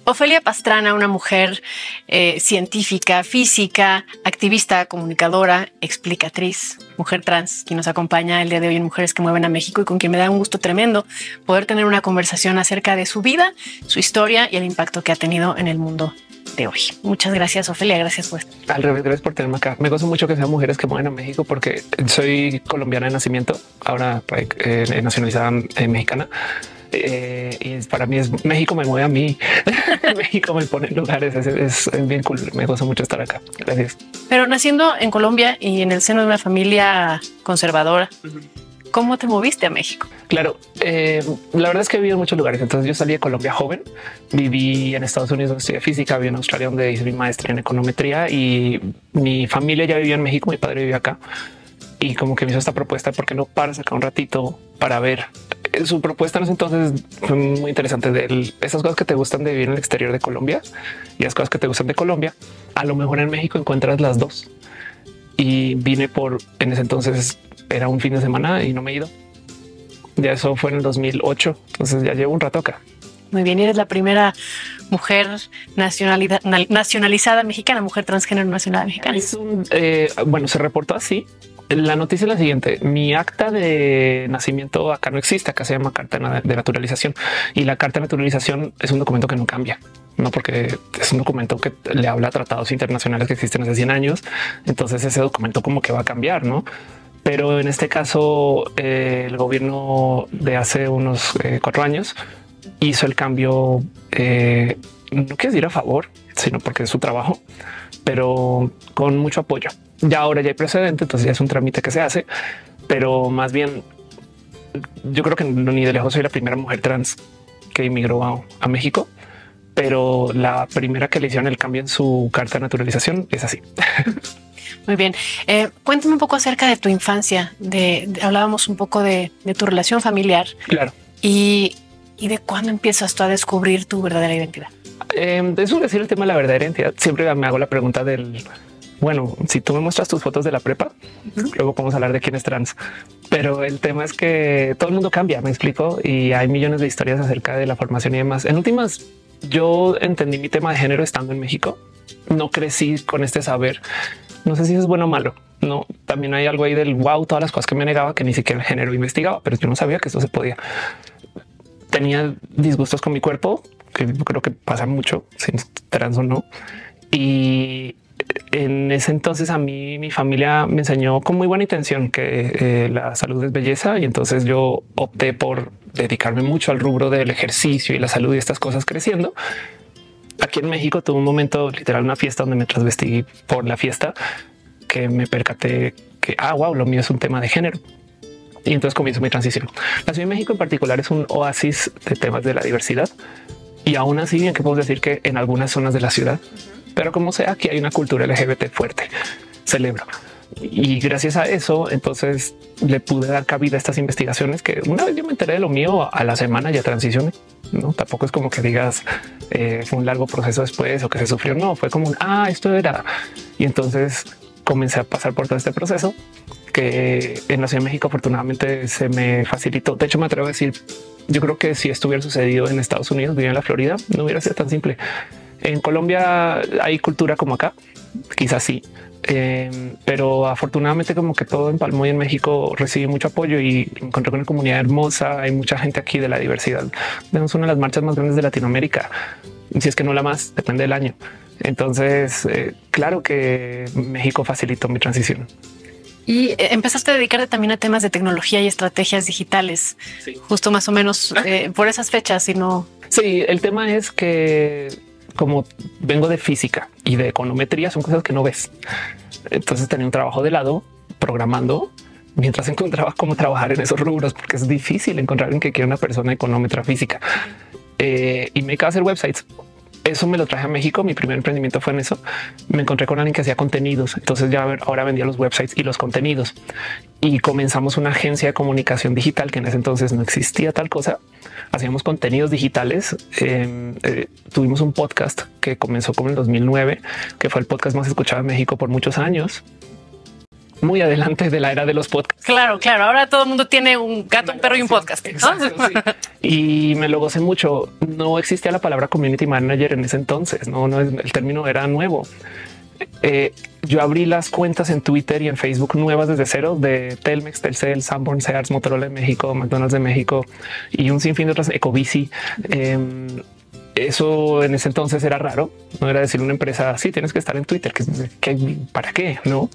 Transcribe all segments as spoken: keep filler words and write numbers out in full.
Ofelia Pastrana, una mujer eh, científica, física, activista, comunicadora, explicatriz, mujer trans, quien nos acompaña el día de hoy en Mujeres que Mueven a México y con quien me da un gusto tremendo poder tener una conversación acerca de su vida, su historia y el impacto que ha tenido en el mundo de hoy. Muchas gracias, Ofelia. Gracias por estar. Al revés, gracias por tenerme acá. Me gozo mucho que sean mujeres que mueven a México porque soy colombiana de nacimiento, ahora eh, nacionalizada eh, mexicana. Eh, y para mí es México me mueve a mí. México me pone en lugares. Es, es, es bien cool. Me gozo mucho estar acá. Gracias. Pero naciendo en Colombia y en el seno de una familia conservadora, uh-huh. ¿Cómo te moviste a México? Claro, eh, la verdad es que he vivido en muchos lugares. Entonces yo salí de Colombia joven, viví en Estados Unidos donde estudié física, viví en Australia donde hice mi maestría en econometría y mi familia ya vivía en México, mi padre vivía acá. Y como que me hizo esta propuesta, ¿por qué no paras acá un ratito para ver? Su propuesta en ese entonces fue muy interesante de él, esas cosas que te gustan de vivir en el exterior de Colombia y las cosas que te gustan de Colombia. A lo mejor en México encuentras las dos. Y vine por en ese entonces era un fin de semana y no me he ido. Ya eso fue en el dos mil ocho. Entonces ya llevo un rato acá. Muy bien. Eres la primera mujer nacionalizada mexicana, mujer transgénero nacional mexicana. Es un, eh, bueno, se reportó así. La noticia es la siguiente. Mi acta de nacimiento acá no existe. Acá se llama carta de naturalización y la carta de naturalización es un documento que no cambia, no porque es un documento que le habla a tratados internacionales que existen hace cien años. Entonces ese documento como que va a cambiar, no? Pero en este caso eh, el gobierno de hace unos eh, cuatro años hizo el cambio. Eh, no quiero decir a favor, sino porque es su trabajo, pero con mucho apoyo. Ya ahora ya hay precedente, entonces ya es un trámite que se hace, pero más bien yo creo que ni de lejos soy la primera mujer trans que inmigró a, a México, pero la primera que le hicieron el cambio en su carta de naturalización es así. Muy bien. Eh, cuéntame un poco acerca de tu infancia. De, de hablábamos un poco de, de tu relación familiar. Claro. Y, y de cuándo empiezas tú a descubrir tu verdadera identidad. Eh, eso decir el tema de la verdadera identidad. Siempre me hago la pregunta del bueno, si tú me muestras tus fotos de la prepa, uh-huh. Luego podemos hablar de quién es trans. Pero el tema es que todo el mundo cambia, me explico, y hay millones de historias acerca de la formación y demás. En últimas, yo entendí mi tema de género estando en México. No crecí con este saber. No sé si es bueno o malo. No, también hay algo ahí del wow, todas las cosas que me negaba, que ni siquiera el género investigaba, pero yo no sabía que esto se podía. Tenía disgustos con mi cuerpo, que creo que pasa mucho, sin trans o no. Y en ese entonces a mí mi familia me enseñó con muy buena intención que eh, la salud es belleza, y entonces yo opté por dedicarme mucho al rubro del ejercicio y la salud y estas cosas creciendo. Aquí en México tuve un momento literal, una fiesta donde me transvestí por la fiesta, que me percaté que ah, wow, lo mío es un tema de género. Y entonces comienzo mi transición. La Ciudad de México en particular es un oasis de temas de la diversidad, y aún así bien que podemos decir que en algunas zonas de la ciudad, pero como sea, aquí hay una cultura L G B T fuerte. Celebro. Y gracias a eso, entonces le pude dar cabida a estas investigaciones que una vez yo me enteré de lo mío, a la semana ya transicioné. No, tampoco es como que digas eh, fue un largo proceso después o que se sufrió. No, fue como un, ah, esto era. Y entonces comencé a pasar por todo este proceso que en la Ciudad de México afortunadamente se me facilitó. De hecho, me atrevo a decir, yo creo que si esto hubiera sucedido en Estados Unidos, vivía en la Florida, no hubiera sido tan simple. En Colombia hay cultura como acá, quizás sí, eh, pero afortunadamente como que todo empalmó, y en México recibí mucho apoyo y encontré una comunidad hermosa. Hay mucha gente aquí de la diversidad. Tenemos una de las marchas más grandes de Latinoamérica, si es que no la más, depende del año. Entonces, eh, claro que México facilitó mi transición. Y empezaste a dedicarte también a temas de tecnología y estrategias digitales, sí. Justo más o menos eh, por esas fechas, si no. Sí, el tema es que como vengo de física y de econometría, son cosas que no ves. Entonces tenía un trabajo de lado programando mientras encontraba cómo trabajar en esos rubros, porque es difícil encontrar alguien que quiera una persona económetra física. Eh, y me dedicaba a hacer websites. Eso me lo traje a México. Mi primer emprendimiento fue en eso. Me encontré con alguien que hacía contenidos. Entonces ya ahora vendía los websites y los contenidos, y comenzamos una agencia de comunicación digital que en ese entonces no existía tal cosa. Hacíamos contenidos digitales. Eh, eh, tuvimos un podcast que comenzó como en el dos mil nueve, que fue el podcast más escuchado en México por muchos años. muy adelante de la era de los podcasts. Claro, claro. Ahora todo el mundo tiene un gato, un perro y un podcast, ¿no? Exacto, sí. Y me lo gocé mucho. No existía la palabra community manager en ese entonces. No, no, el término era nuevo. Eh, yo abrí las cuentas en Twitter y en Facebook nuevas desde cero de Telmex, Telcel, Sanborn, Sears, Motorola de México, McDonald's de México y un sinfín de otras, Ecobici. Eh, Eso en ese entonces era raro. No era decir una empresa así, tienes que estar en Twitter, que, que para qué, no?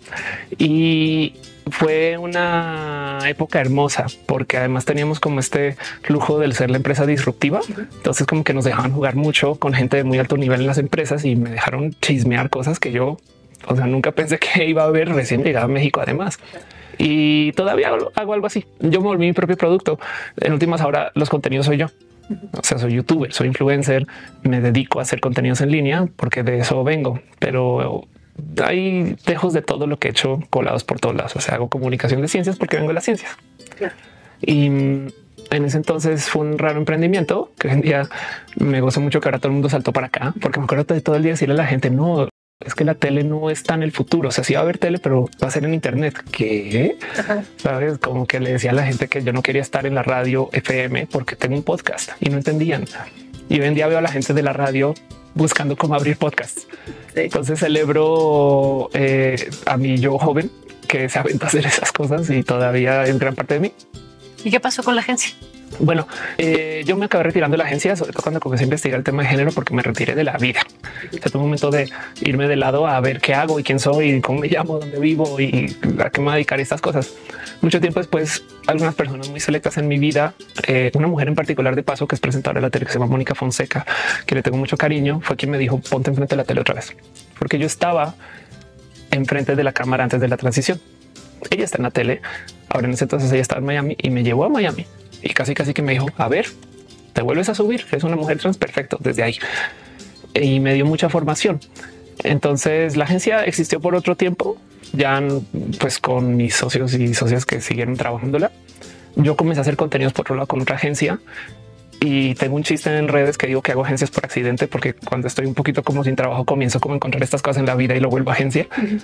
Y fue una época hermosa porque además teníamos como este lujo del ser la empresa disruptiva. Entonces como que nos dejaban jugar mucho con gente de muy alto nivel en las empresas y me dejaron chismear cosas que yo, o sea, nunca pensé que iba a ver recién llegado a México además. Y todavía hago, hago algo así. Yo me volví mi propio producto. En últimas, ahora los contenidos soy yo. O sea, soy youtuber, soy influencer, me dedico a hacer contenidos en línea porque de eso vengo, pero hay dejos de todo lo que he hecho colados por todos lados. O sea, hago comunicación de ciencias porque vengo de las ciencias. Yeah. Y en ese entonces fue un raro emprendimiento que hoy en día me gozo mucho que ahora todo el mundo saltó para acá, porque me acuerdo de todo el día decirle a la gente, no, es que la tele no está en el futuro. O sea, sí va a haber tele, pero va a ser en Internet. ¿Qué? Ajá. Sabes? Como que le decía a la gente que yo no quería estar en la radio F M porque tengo un podcast y no entendían. Y hoy en día veo a la gente de la radio buscando cómo abrir podcasts. Sí. Entonces celebro eh, a mi yo joven que se aventó a hacer esas cosas y todavía es gran parte de mí. ¿Y qué pasó con la agencia? Bueno, eh, yo me acabé retirando de la agencia, sobre todo cuando comencé a investigar el tema de género, porque me retiré de la vida. O sea, tuve un momento de irme de lado a ver qué hago y quién soy y cómo me llamo, dónde vivo y a qué me voy a dedicar estas cosas. Mucho tiempo después, algunas personas muy selectas en mi vida, eh, una mujer en particular de paso que es presentadora de la tele, que se llama Mónica Fonseca, que le tengo mucho cariño, fue quien me dijo ponte enfrente de la tele otra vez, porque yo estaba enfrente de la cámara antes de la transición. Ella está en la tele. Ahora en ese entonces ella estaba en Miami y me llevó a Miami. Y casi casi que me dijo, a ver, te vuelves a subir, es una mujer trans, perfecto, desde ahí. Y me dio mucha formación. Entonces la agencia existió por otro tiempo, ya pues con mis socios y socias que siguieron trabajándola. Yo comencé a hacer contenidos por otro lado con otra agencia y tengo un chiste en redes que digo que hago agencias por accidente, porque cuando estoy un poquito como sin trabajo comienzo como a encontrar estas cosas en la vida y lo vuelvo a agencia. Uh-huh.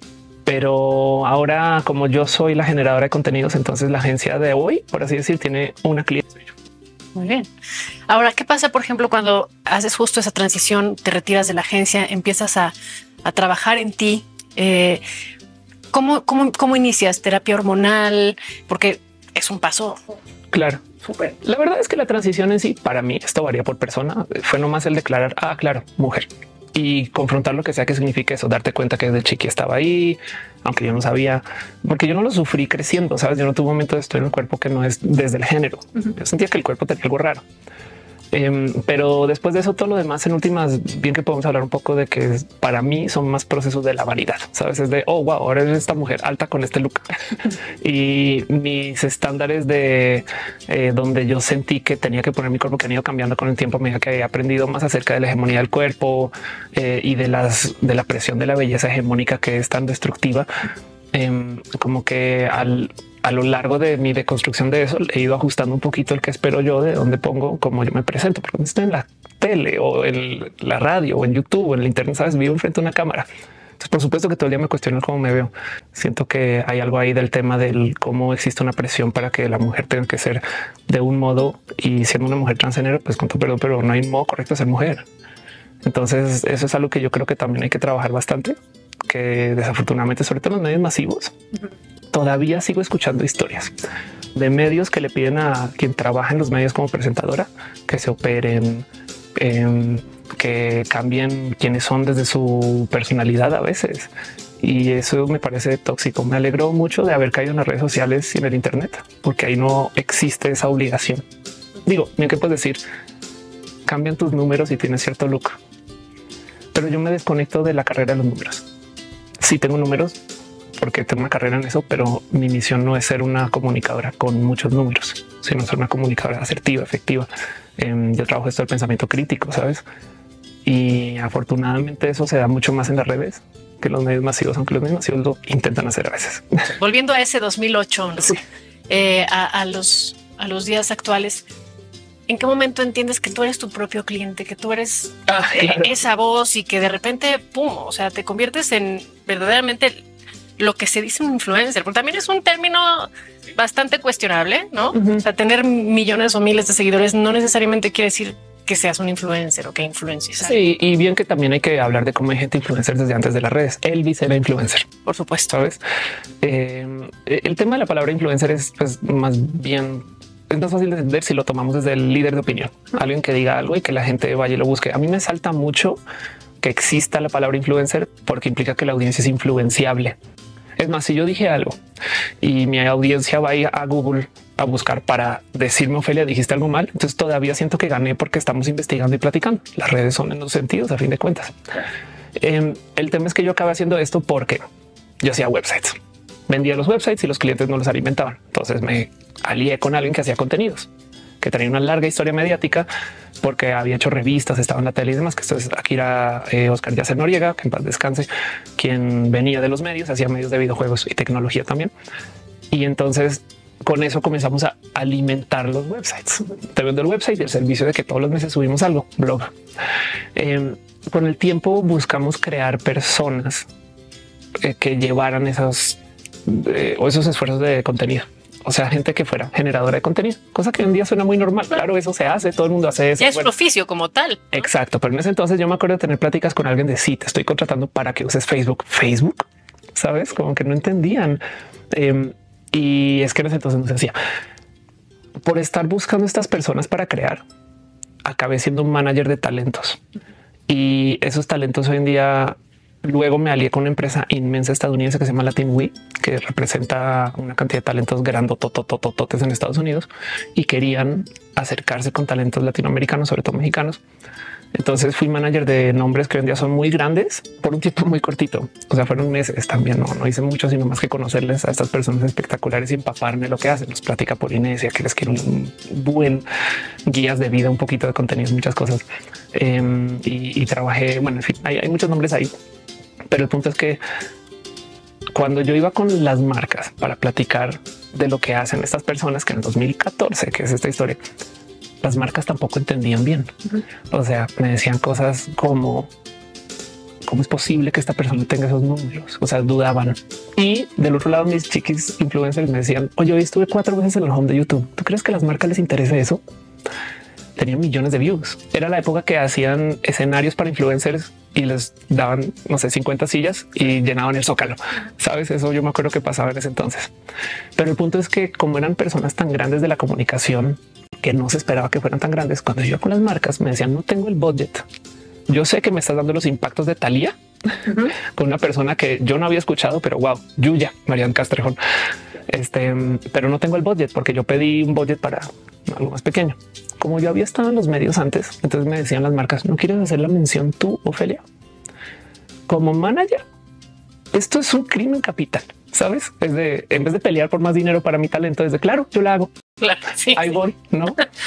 Pero ahora, como yo soy la generadora de contenidos, entonces la agencia de hoy, por así decir, tiene una cliente. Muy bien. Ahora, ¿qué pasa, por ejemplo, cuando haces justo esa transición, te retiras de la agencia, empiezas a, a trabajar en ti? Eh, ¿cómo, cómo, ¿Cómo inicias? ¿Terapia hormonal? Porque es un paso. Claro. Súper. La verdad es que la transición en sí, para mí, esto varía por persona. Fue nomás el declarar, ah, claro, mujer. Y confrontar lo que sea que signifique eso, darte cuenta que desde chiqui estaba ahí, aunque yo no sabía, porque yo no lo sufrí creciendo, sabes, yo no tuve un momento de estoy en el cuerpo que no es desde el género. Uh-huh. Yo sentía que el cuerpo tenía algo raro. Eh, pero después de eso, todo lo demás en últimas, bien que podemos hablar un poco de que para mí son más procesos de la vanidad. Sabes, es de oh, wow, ahora eres esta mujer alta con este look y mis estándares de eh, donde yo sentí que tenía que poner mi cuerpo, que han ido cambiando con el tiempo, me dijo que he aprendido más acerca de la hegemonía del cuerpo eh, y de las de la presión de la belleza hegemónica que es tan destructiva. Eh, como que al a lo largo de mi deconstrucción de eso he ido ajustando un poquito el que espero yo de dónde pongo, cómo yo me presento, porque estoy en la tele o en la radio o en YouTube o en el internet, sabes, vivo enfrente de una cámara. Entonces, por supuesto que todo el día me cuestiono cómo me veo. Siento que hay algo ahí del tema del cómo existe una presión para que la mujer tenga que ser de un modo y siendo una mujer transgénero, pues con tu perdón, pero no hay un modo correcto de ser mujer. Entonces eso es algo que yo creo que también hay que trabajar bastante, que desafortunadamente, sobre todo en los medios masivos, uh-huh. todavía sigo escuchando historias de medios que le piden a quien trabaja en los medios como presentadora que se operen, eh, que cambien quiénes son desde su personalidad a veces. Y eso me parece tóxico. Me alegro mucho de haber caído en las redes sociales y en el Internet, porque ahí no existe esa obligación. Digo, bien que puedes decir, cambian tus números y tienes cierto look, pero yo me desconecto de la carrera de los números. Sí tengo números porque tengo una carrera en eso, pero mi misión no es ser una comunicadora con muchos números, sino ser una comunicadora asertiva, efectiva. Eh, yo trabajo esto del pensamiento crítico, ¿sabes? Y afortunadamente eso se da mucho más en las redes que los medios masivos, aunque los medios masivos lo intentan hacer a veces. Volviendo a ese dos mil ocho, ¿no? Sí. eh, a, a, los, a los días actuales, ¿en qué momento entiendes que tú eres tu propio cliente, que tú eres ah, claro. esa voz y que de repente, pum, o sea, te conviertes en verdaderamente lo que se dice un influencer, porque también es un término bastante cuestionable, ¿no? Uh-huh. O sea, tener millones o miles de seguidores no necesariamente quiere decir que seas un influencer o que influencies. Sí, y bien que también hay que hablar de cómo hay gente influencer desde antes de las redes. Elvis era influencer, por supuesto. ¿Sabes? Eh, el tema de la palabra influencer es pues, más bien, es más fácil de entender si lo tomamos desde el líder de opinión, alguien que diga algo y que la gente vaya y lo busque. A mí me salta mucho que exista la palabra influencer porque implica que la audiencia es influenciable. Es más, si yo dije algo y mi audiencia va a ir a Google a buscar para decirme, Ofelia, dijiste algo mal, entonces todavía siento que gané porque estamos investigando y platicando. Las redes son en los sentidos, a fin de cuentas. Eh, el tema es que yo acabé haciendo esto porque yo hacía websites, vendía los websites y los clientes no los alimentaban. Entonces me alié con alguien que hacía contenidos, que tenía una larga historia mediática porque había hecho revistas, estaba en la tele y demás, que esto es Akira eh, Oscar Yacer Noriega, que en paz descanse, quien venía de los medios, hacía medios de videojuegos y tecnología también. Y entonces con eso comenzamos a alimentar los websites. Te vendo el website y el servicio de que todos los meses subimos algo, blog. Eh, con el tiempo buscamos crear personas eh, que llevaran esos eh, o esos esfuerzos de contenido. O sea, gente que fuera generadora de contenido, cosa que hoy en día suena muy normal. Claro, eso se hace, todo el mundo hace eso. Ya es bueno, un oficio como tal, ¿no? Exacto, pero en ese entonces yo me acuerdo de tener pláticas con alguien de sí, te estoy contratando para que uses Facebook. Facebook, ¿sabes? Como que no entendían. Eh, y es que en ese entonces no se hacía. Por estar buscando estas personas para crear, acabé siendo un manager de talentos. Y esos talentos hoy en día... Luego me alié con una empresa inmensa estadounidense que se llama LatinWe, que representa una cantidad de talentos grandotototototes en Estados Unidos y querían acercarse con talentos latinoamericanos, sobre todo mexicanos. Entonces fui manager de nombres que hoy en día son muy grandes por un tiempo muy cortito. O sea, fueron meses también. No, no hice mucho, sino más que conocerles a estas personas espectaculares y empaparme lo que hacen. Los Plática Polinesia, que les quiero un buen guías de vida, un poquito de contenido, muchas cosas. Eh, y, y trabajé. Bueno, en fin, hay, hay muchos nombres ahí. Pero el punto es que cuando yo iba con las marcas para platicar de lo que hacen estas personas, que en el dos mil catorce, que es esta historia, las marcas tampoco entendían bien. O sea, me decían cosas como cómo es posible que esta persona tenga esos números. O sea, dudaban. Y del otro lado, mis chiquis influencers me decían, oye, hoy estuve cuatro veces en el home de YouTube. ¿Tú crees que a las marcas les interesa eso? Tenían millones de views. Era la época que hacían escenarios para influencers y les daban, no sé, cincuenta sillas y llenaban el zócalo. Sabes, eso yo me acuerdo que pasaba en ese entonces. Pero el punto es que como eran personas tan grandes de la comunicación que no se esperaba que fueran tan grandes, cuando yo iba con las marcas me decían no tengo el budget. Yo sé que me estás dando los impactos de Thalía uh-huh. con una persona que yo no había escuchado, pero wow, Yuya, Marian Castrejón. Este, pero no tengo el budget porque yo pedí un budget para algo más pequeño. Como yo había estado en los medios antes, entonces me decían las marcas, ¿no quieres hacer la mención tú, Ofelia? Como manager, esto es un crimen capital, ¿sabes? Es de, en vez de pelear por más dinero para mi talento, es de, claro, yo la hago. Claro, sí, Ahí sí. voy, ¿no?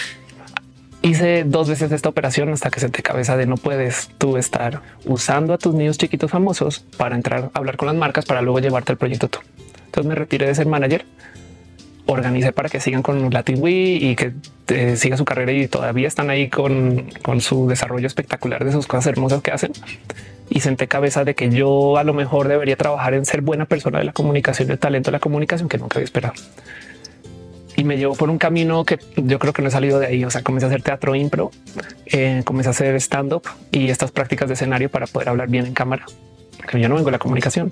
Hice dos veces esta operación hasta que senté cabeza de no puedes tú estar usando a tus niños chiquitos famosos para entrar a hablar con las marcas para luego llevarte el proyecto tú. Entonces me retiré de ser manager. Organicé para que sigan con LatinWe y que eh, siga su carrera y todavía están ahí con, con su desarrollo espectacular de sus cosas hermosas que hacen. Y senté cabeza de que yo a lo mejor debería trabajar en ser buena persona de la comunicación, el talento de la comunicación que nunca había esperado. Y me llevó por un camino que yo creo que no he salido de ahí. O sea, comencé a hacer teatro impro, eh, comencé a hacer stand up y estas prácticas de escenario para poder hablar bien en cámara, porque yo no vengo de la comunicación.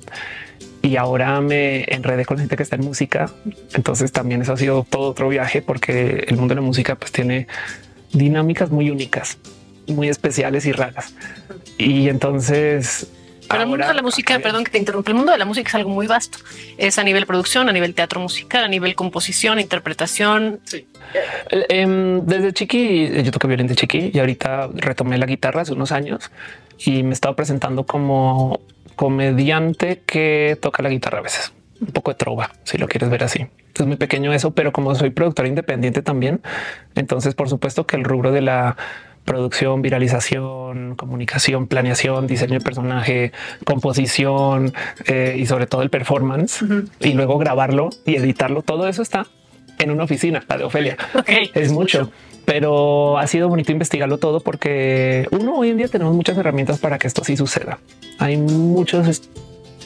Y ahora me enredé con gente que está en música. Entonces también eso ha sido todo otro viaje porque el mundo de la música pues tiene dinámicas muy únicas, muy especiales y raras. Y entonces... Pero el mundo de la música, perdón que te interrumpa, el mundo de la música es algo muy vasto. Es a nivel producción, a nivel teatro musical, a nivel composición, interpretación. Sí. Eh, desde chiqui, yo toqué violín de chiqui y ahorita retomé la guitarra hace unos años y me he estado presentando como comediante que toca la guitarra a veces, un poco de trova, si lo quieres ver así. Es muy pequeño eso, pero como soy productor independiente también, entonces por supuesto que el rubro de la producción, viralización, comunicación, planeación, diseño de personaje, composición eh, y sobre todo el performance uh-huh. y luego grabarlo y editarlo. Todo eso está en una oficina, la de Ofelia. Okay. Es mucho, pero ha sido bonito investigarlo todo porque uno hoy en día tenemos muchas herramientas para que esto sí suceda. Hay muchos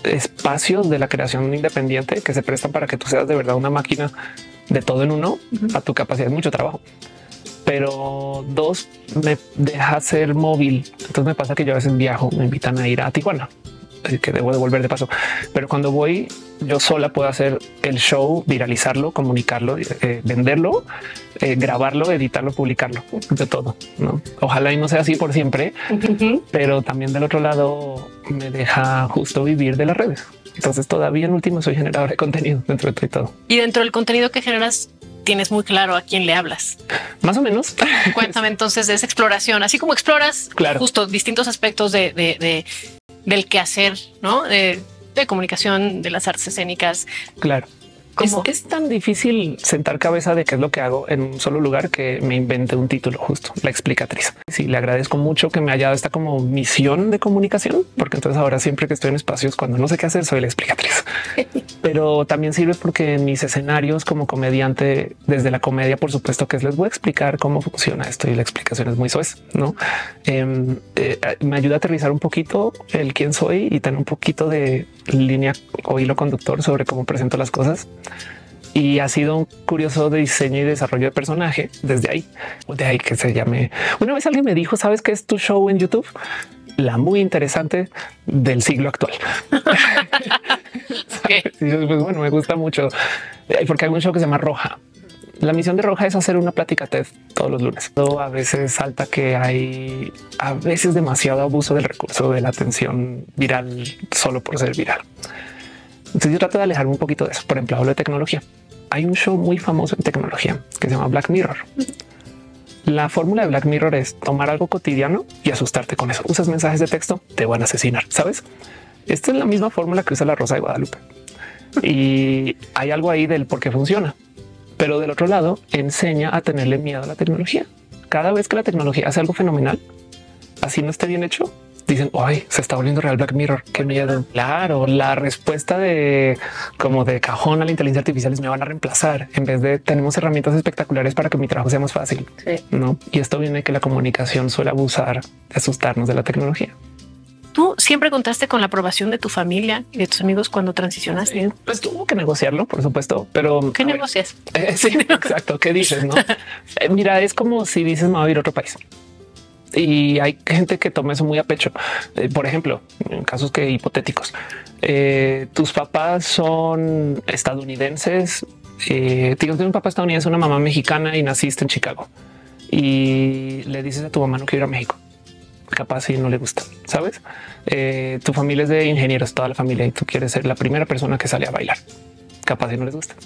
espacios de la creación independiente que se prestan para que tú seas de verdad una máquina de todo en uno. Uh-huh. A tu capacidad es mucho trabajo. Pero dos, me deja ser móvil. Entonces me pasa que yo a veces viajo, me invitan a ir a Tijuana, que debo de volver de paso. Pero cuando voy yo sola puedo hacer el show, viralizarlo, comunicarlo, eh, venderlo, eh, grabarlo, editarlo, publicarlo, de todo, ¿no? Ojalá y no sea así por siempre, uh-huh. pero también del otro lado me deja justo vivir de las redes. Entonces todavía en último soy generador de contenido dentro de todo. Y dentro del contenido que generas, tienes muy claro a quién le hablas. Más o menos. Cuéntame entonces de esa exploración, así como exploras claro. justo distintos aspectos de, de, de del quehacer, ¿no? De, de comunicación, de las artes escénicas. Claro. Es, es tan difícil sentar cabeza de qué es lo que hago en un solo lugar que me inventé un título justo, La Explicatriz. Sí, le agradezco mucho que me haya dado esta como misión de comunicación, porque entonces ahora siempre que estoy en espacios cuando no sé qué hacer, soy la explicatriz. Pero también sirve porque en mis escenarios como comediante, desde la comedia, por supuesto que les voy a explicar cómo funciona esto y la explicación es muy soez, ¿no? Eh, eh, me ayuda a aterrizar un poquito el quién soy y tener un poquito de línea o hilo conductor sobre cómo presento las cosas. Y ha sido un curioso de diseño y desarrollo de personaje desde ahí, de ahí que se llame. Una vez alguien me dijo, ¿sabes qué es tu show en YouTube? La muy interesante del siglo actual. Okay. Pues bueno, me gusta mucho porque hay un show que se llama Roja. La misión de Roja es hacer una plática TED todos los lunes. A veces salta que hay a veces demasiado abuso del recurso de la atención viral solo por ser viral. Entonces yo trato de alejarme un poquito de eso. Por ejemplo, hablo de tecnología. Hay un show muy famoso en tecnología que se llama Black Mirror. La fórmula de Black Mirror es tomar algo cotidiano y asustarte con eso. Usas mensajes de texto, te van a asesinar, ¿sabes? Esta es la misma fórmula que usa la Rosa de Guadalupe. Y hay algo ahí del por qué funciona. Pero del otro lado, enseña a tenerle miedo a la tecnología. Cada vez que la tecnología hace algo fenomenal, así no esté bien hecho, dicen, ay, se está volviendo real Black Mirror. Qué miedo. Claro, la respuesta de como de cajón a la inteligencia artificial es me van a reemplazar en vez de tenemos herramientas espectaculares para que mi trabajo sea más fácil. Sí. No. Y esto viene de que la comunicación suele abusar de asustarnos de la tecnología. ¿Tú siempre contaste con la aprobación de tu familia y de tus amigos cuando transicionaste? Sí, pues tuvo que negociarlo, por supuesto, pero... ¿Qué negocias? Ver, eh, sí, exacto. ¿Qué dices? No? eh, mira, es como si dices me voy a ir a otro país. Y hay gente que toma eso muy a pecho. Eh, por ejemplo, en casos que hipotéticos, eh, tus papás son estadounidenses. Eh, tienes un papá estadounidense, una mamá mexicana y naciste en Chicago y le dices a tu mamá no quiero ir a México. Capaz si no le gusta, sabes? Eh, tu familia es de ingenieros, toda la familia, y tú quieres ser la primera persona que sale a bailar. Capaz si no les gusta.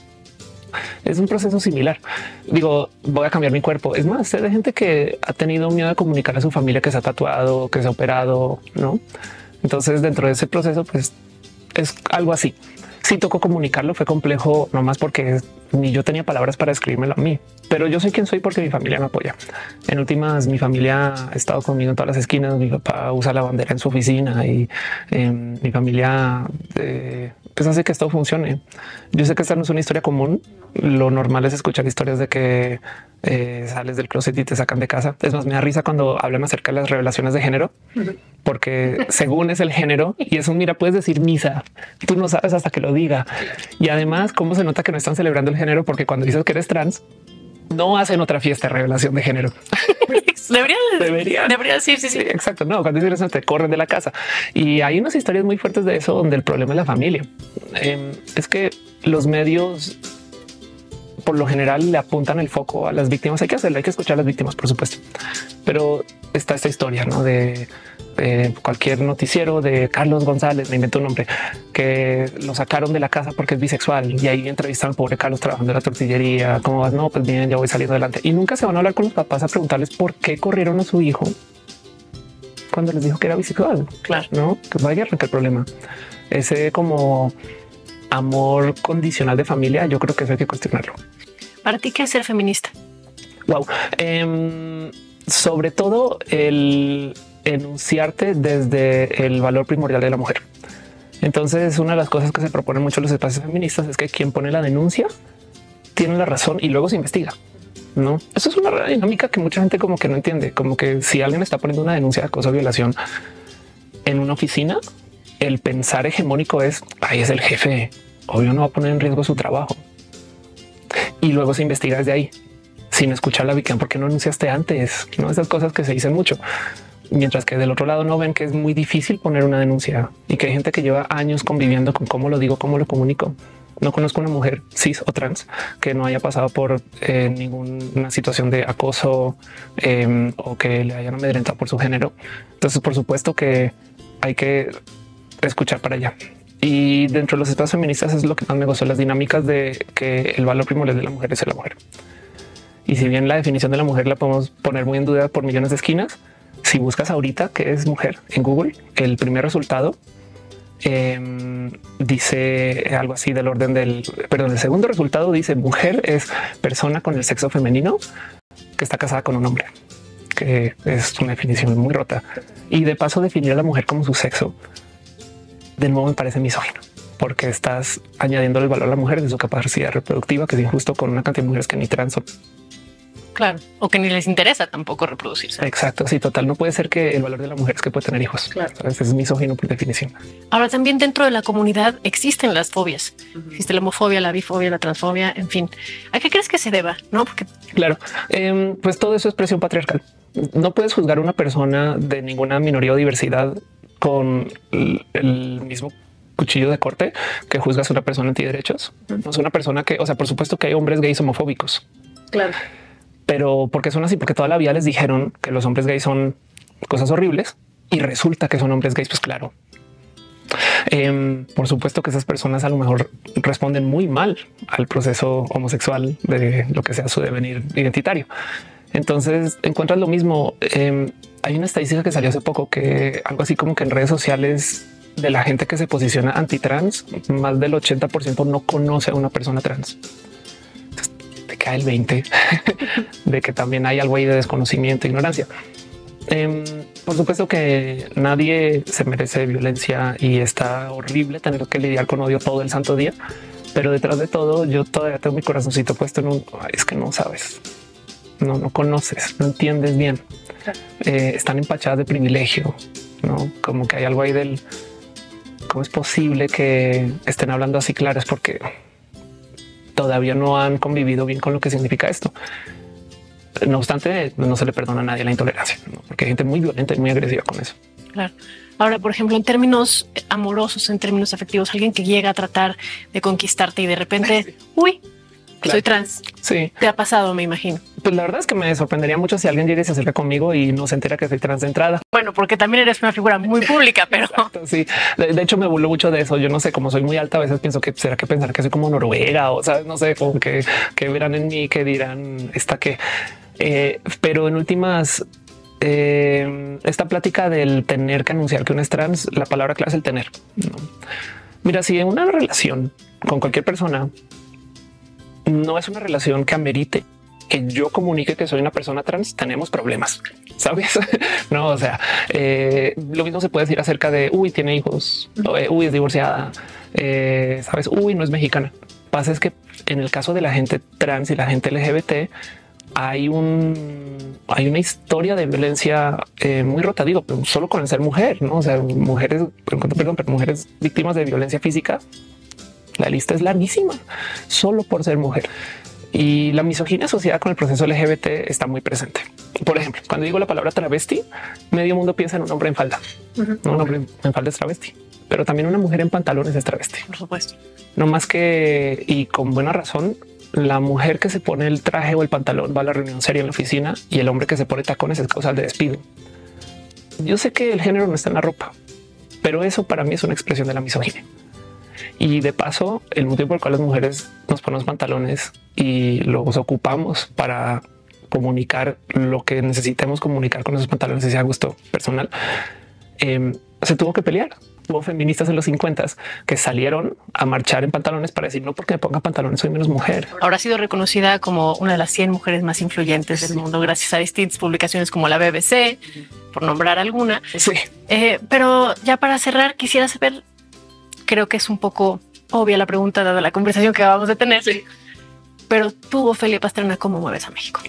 Es un proceso similar. Digo, voy a cambiar mi cuerpo. Es más, sé de gente que ha tenido miedo de comunicar a su familia que se ha tatuado, que se ha operado, ¿no? Entonces, dentro de ese proceso, pues es algo así. Sí tocó comunicarlo, fue complejo, no más porque ni yo tenía palabras para escribírmelo a mí, pero yo soy quien soy porque mi familia me apoya. En últimas, mi familia ha estado conmigo en todas las esquinas. Mi papá usa la bandera en su oficina y eh, mi familia eh, pues hace que esto funcione. Yo sé que esta no es una historia común. Lo normal es escuchar historias de que eh, sales del closet y te sacan de casa. Es más, me da risa cuando hablan acerca de las revelaciones de género, porque según es el género y es un mira, puedes decir misa, tú no sabes hasta que lo diga. Y además, cómo se nota que no están celebrando el género, porque cuando dices que eres trans, no hacen otra fiesta de revelación de género. Debería, debería, debería decir, sí, sí, sí, exacto. No, cuando dices eso te corren de la casa y hay unas historias muy fuertes de eso, donde el problema es la familia. Eh, es que los medios por lo general le apuntan el foco a las víctimas. Hay que hacerlo, hay que escuchar a las víctimas, por supuesto, pero está esta historia, ¿no? de, de cualquier noticiero de Carlos González, me invento un nombre, que lo sacaron de la casa porque es bisexual y ahí entrevistan al pobre Carlos trabajando en la tortillería. ¿Cómo vas? No, pues bien, ya voy saliendo adelante. Y nunca se van a hablar con los papás a preguntarles por qué corrieron a su hijo cuando les dijo que era bisexual. Claro, no, que vaya a arrancar el problema. Ese como amor condicional de familia, yo creo que eso hay que cuestionarlo. ¿Para ti qué es ser feminista? Wow. Eh, sobre todo el enunciarte desde el valor primordial de la mujer. Entonces, una de las cosas que se proponen mucho los espacios feministas es que quien pone la denuncia tiene la razón y luego se investiga. No, eso es una dinámica que mucha gente como que no entiende, como que si alguien está poniendo una denuncia de acoso o violación en una oficina, el pensar hegemónico es ahí es el jefe, obvio no va a poner en riesgo su trabajo. Y luego se investiga desde ahí sin escuchar la víctima. ¿Por qué no anunciaste antes? No, esas cosas que se dicen mucho. Mientras que del otro lado no ven que es muy difícil poner una denuncia y que hay gente que lleva años conviviendo con cómo lo digo, cómo lo comunico. No conozco una mujer cis o trans que no haya pasado por eh, ninguna situación de acoso eh, o que le hayan amedrentado por su género. Entonces, por supuesto que hay que escuchar para allá. Y dentro de los espacios feministas es lo que más me gustó, las dinámicas de que el valor primordial de la mujer es ser la mujer. Y si bien la definición de la mujer la podemos poner muy en duda por millones de esquinas, si buscas ahorita qué es mujer en Google, el primer resultado eh, dice algo así del orden del, perdón, el segundo resultado dice mujer es persona con el sexo femenino que está casada con un hombre, que es una definición muy rota. Y de paso definir a la mujer como su sexo, de nuevo me parece misógino, porque estás añadiendo el valor a la mujer de su capacidad reproductiva, que es injusto con una cantidad de mujeres que ni trans son. Claro, o que ni les interesa tampoco reproducirse. Exacto, sí, total. No puede ser que el valor de la mujer es que puede tener hijos. Claro. ¿Sabes? Es misógino por definición. Ahora también dentro de la comunidad existen las fobias. Uh-huh. Existe la homofobia, la bifobia, la transfobia, en fin. ¿A qué crees que se deba? No, porque claro, eh, pues todo eso es presión patriarcal. No puedes juzgar a una persona de ninguna minoría o diversidad con el, el mismo cuchillo de corte que juzgas a una persona antiderechos. Uh-huh. No es una persona que, o sea, por supuesto que hay hombres gays homofóbicos. Claro. Pero porque son así, porque toda la vida les dijeron que los hombres gays son cosas horribles y resulta que son hombres gays. Pues claro, eh, por supuesto que esas personas a lo mejor responden muy mal al proceso homosexual de lo que sea su devenir identitario. Entonces encuentras lo mismo. Eh, hay una estadística que salió hace poco que algo así como que en redes sociales de la gente que se posiciona antitrans, más del ochenta por ciento no conoce a una persona trans. Cae el veinte de que también hay algo ahí de desconocimiento, ignorancia. Eh, por supuesto que nadie se merece violencia y está horrible tener que lidiar con odio todo el santo día, pero detrás de todo yo todavía tengo mi corazoncito puesto en un ay, es que no sabes, no, no conoces, no entiendes bien. Eh, están empachadas de privilegio, no como que hay algo ahí del cómo es posible que estén hablando así claras porque todavía no han convivido bien con lo que significa esto. No obstante, no se le perdona a nadie la intolerancia, ¿no? Porque hay gente muy violenta y muy agresiva con eso. Claro. Ahora, por ejemplo, en términos amorosos, en términos afectivos, alguien que llega a tratar de conquistarte y de repente, uy, claro, soy trans. Sí. Te ha pasado, me imagino. Pues la verdad es que me sorprendería mucho si alguien llega y se acerca conmigo y no se entera que soy trans de entrada. Bueno, porque también eres una figura muy pública, pero exacto, sí. De, de hecho, me burlo mucho de eso. Yo no sé, como soy muy alta, a veces pienso que será que pensar que soy como Noruega o sabes, no sé, como que, que verán en mí, que dirán esta que, eh, pero en últimas, eh, esta plática del tener que anunciar que uno es trans, la palabra clave es el tener. ¿No? Mira, si en una relación con cualquier persona no es una relación que amerite que yo comunique que soy una persona trans, tenemos problemas, ¿sabes? No, o sea, eh, lo mismo se puede decir acerca de, uy, tiene hijos, o, eh, uy, es divorciada, eh, ¿sabes? Uy, no es mexicana. Pasa es que en el caso de la gente trans y la gente L G B T, hay un hay una historia de violencia eh, muy rota, digo, pero solo con el ser mujer, ¿no? O sea, mujeres, perdón, pero mujeres víctimas de violencia física, la lista es larguísima, solo por ser mujer. Y la misoginia asociada con el proceso L G B T está muy presente. Por ejemplo, cuando digo la palabra travesti, medio mundo piensa en un hombre en falda. Uh-huh. No, un hombre en falda es travesti, pero también una mujer en pantalones es travesti. Por supuesto. No más que, y con buena razón, la mujer que se pone el traje o el pantalón va a la reunión seria en la oficina y el hombre que se pone tacones es causal de despido. Yo sé que el género no está en la ropa, pero eso para mí es una expresión de la misoginia. Y de paso, el motivo por el cual las mujeres nos ponemos pantalones y los ocupamos para comunicar lo que necesitemos comunicar con esos pantalones, ese gusto personal, eh, se tuvo que pelear. Hubo feministas en los cincuenta que salieron a marchar en pantalones para decir no porque me ponga pantalones soy menos mujer. Ahora ha sido reconocida como una de las cien mujeres más influyentes del mundo gracias a distintas publicaciones como la B B C, por nombrar alguna. Sí. Eh, pero ya para cerrar quisiera saber, creo que es un poco obvia la pregunta dada la conversación que acabamos de tener. Sí. Pero tú, Ofelia Pastrana, ¿cómo mueves a México?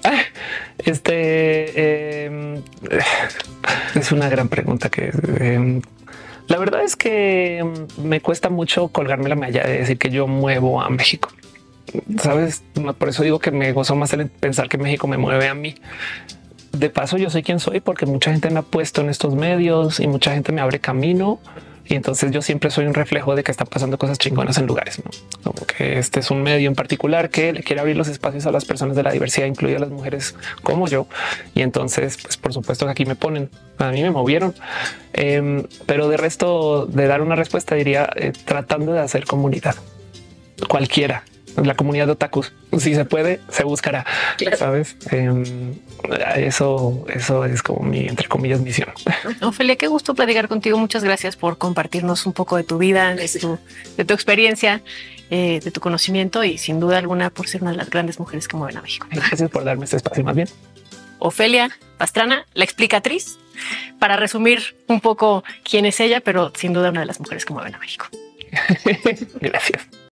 Este eh, es una gran pregunta que eh, La verdad es que me cuesta mucho colgarme la medalla de decir que yo muevo a México. Sabes, por eso digo que me gozo más el pensar que México me mueve a mí. De paso, yo soy quien soy porque mucha gente me ha puesto en estos medios y mucha gente me abre camino. Y entonces yo siempre soy un reflejo de que están pasando cosas chingonas en lugares, ¿no? Como que este es un medio en particular que le quiere abrir los espacios a las personas de la diversidad, incluidas las mujeres como yo. Y entonces, pues por supuesto que aquí me ponen, a mí me movieron. Eh, pero de resto de dar una respuesta, diría eh, tratando de hacer comunidad cualquiera. La comunidad de otakus, si se puede, se buscará. Claro. Sabes, eh, eso, eso es como mi, entre comillas, misión. Ofelia, qué gusto platicar contigo. Muchas gracias por compartirnos un poco de tu vida, de tu, de tu experiencia, eh, de tu conocimiento y sin duda alguna por ser una de las grandes mujeres que mueven a México. Gracias por darme este espacio. Más bien, Ofelia Pastrana, la explicatriz, para resumir un poco quién es ella, pero sin duda una de las mujeres que mueven a México. Gracias.